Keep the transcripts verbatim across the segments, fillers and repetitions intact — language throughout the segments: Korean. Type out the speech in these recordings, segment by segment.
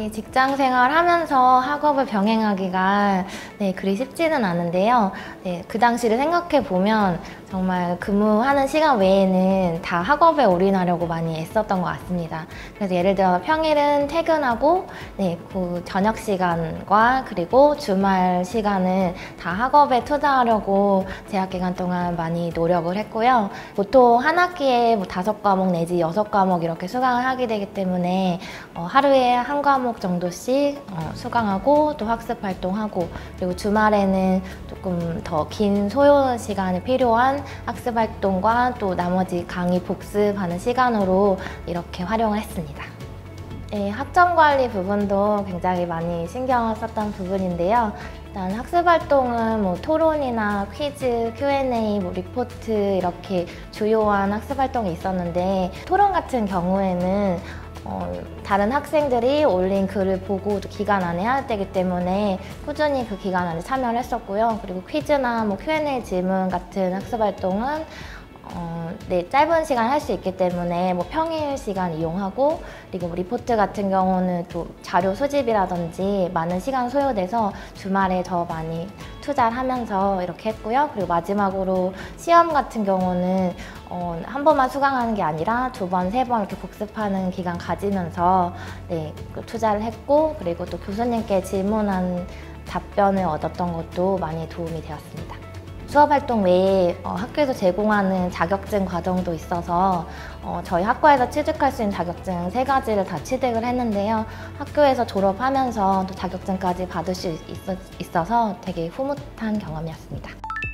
네, 직장 생활하면서 학업을 병행하기가 네, 그리 쉽지는 않은데요. 네, 그 당시를 생각해 보면 정말 근무하는 시간 외에는 다 학업에 올인하려고 많이 애썼던 것 같습니다. 그래서 예를 들어 평일은 퇴근하고 네, 그 저녁 시간과 그리고 주말 시간은 다 학업에 투자하려고 재학 기간 동안 많이 노력을 했고요. 보통 한 학기에 뭐 다섯 과목 내지 여섯 과목 이렇게 수강을 하게 되기 때문에 어, 하루에 한 과목 정도씩 어, 수강하고 또 학습 활동하고, 그리고 주말에는 조금 더 긴 소요 시간이 필요한 학습 활동과 또 나머지 강의 복습하는 시간으로 이렇게 활용을 했습니다. 네, 학점 관리 부분도 굉장히 많이 신경을 썼던 부분인데요. 일단 학습 활동은 뭐 토론이나 퀴즈, 큐 앤 에이, 뭐 리포트 이렇게 주요한 학습 활동이 있었는데, 토론 같은 경우에는 어, 다른 학생들이 올린 글을 보고 또 기간 안에 해야 되기 때문에 꾸준히 그 기간 안에 참여를 했었고요. 그리고 퀴즈나 뭐 큐 앤 에이 질문 같은 학습 활동은 어, 네, 짧은 시간 할 수 있기 때문에 뭐 평일 시간 이용하고, 그리고 뭐 리포트 같은 경우는 또 자료 수집이라든지 많은 시간 소요돼서 주말에 더 많이 투자를 하면서 이렇게 했고요. 그리고 마지막으로 시험 같은 경우는 어, 한 번만 수강하는 게 아니라 두 번, 세 번 이렇게 복습하는 기간 가지면서 네, 그 투자를 했고, 그리고 또 교수님께 질문한 답변을 얻었던 것도 많이 도움이 되었습니다. 수업활동 외에 어, 학교에서 제공하는 자격증 과정도 있어서 어, 저희 학과에서 취득할 수 있는 자격증 세 가지를 다 취득을 했는데요. 학교에서 졸업하면서 또 자격증까지 받을 수 있어, 있어서 되게 흐뭇한 경험이었습니다.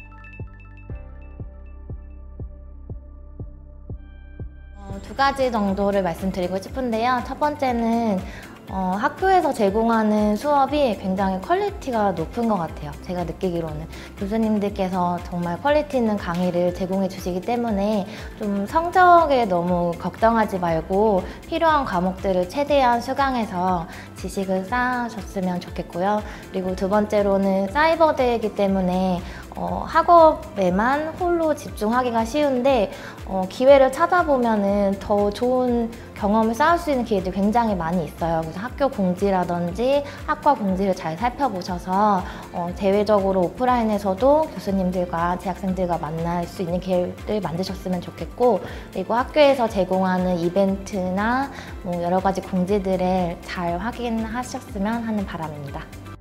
어, 두 가지 정도를 말씀드리고 싶은데요. 첫 번째는 어, 학교에서 제공하는 수업이 굉장히 퀄리티가 높은 것 같아요. 제가 느끼기로는 교수님들께서 정말 퀄리티 있는 강의를 제공해 주시기 때문에 좀 성적에 너무 걱정하지 말고 필요한 과목들을 최대한 수강해서 지식을 쌓으셨으면 좋겠고요. 그리고 두 번째로는 사이버대이기 때문에 어, 학업에만 홀로 집중하기가 쉬운데 어, 기회를 찾아보면은 더 좋은 경험을 쌓을 수 있는 기회들이 굉장히 많이 있어요. 그래서 학교 공지라든지 학과 공지를 잘 살펴보셔서 어, 대외적으로 오프라인에서도 교수님들과 재학생들과 만날 수 있는 기회를 만드셨으면 좋겠고, 그리고 학교에서 제공하는 이벤트나 뭐 여러 가지 공지들을 잘 확인하셨으면 하는 바람입니다.